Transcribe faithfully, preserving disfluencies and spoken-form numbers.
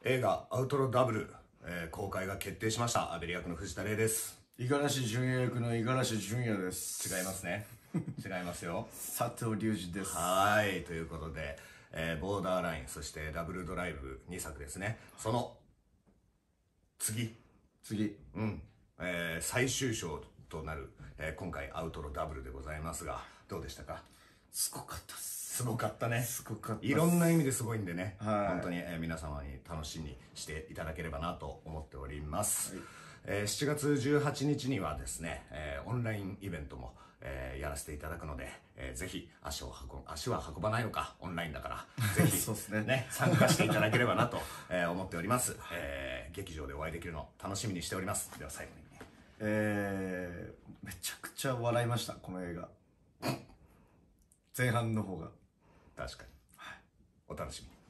映画アウトロダブル、えー公開が決定しました。アベリ役の藤田玲です。 五十嵐純也役の五十嵐純也です。 違いますね。違いますよ。 佐藤隆二です。 はい、ということで、えーボーダーライン、そしてダブルドライブにさくですね。その次、 次。 うん、えー最終章となる、えー今回アウトロダブルでございますが、どうでしたか？ すごかったっす。 すごかったね。 すごかったっす。 いろんな意味ですごいんでね、 はい本当に、えー皆様に楽しみにしていただければなと思っております。 はいえーしちがつじゅうはちにちにはですね、えーオンラインイベントも、えーやらせていただくので、えーぜひ足を運足は運ばないのか、オンラインだからぜひそうっすねね参加していただければなと、えー思っております、えー劇場でお会いできるのを楽しみにしております。では最後に、 えー、めちゃくちゃ笑いました、この映画。前半の方が。 確かにお楽しみに。